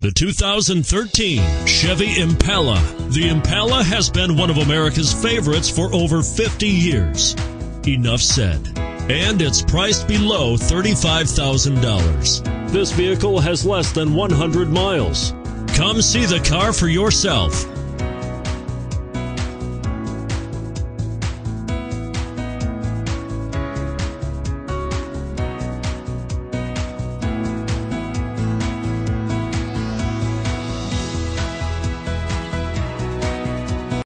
The 2013 Chevy Impala. The Impala has been one of America's favorites for over 50 years. Enough said. And it's priced below $35,000. This vehicle has less than 100 miles. Come see the car for yourself.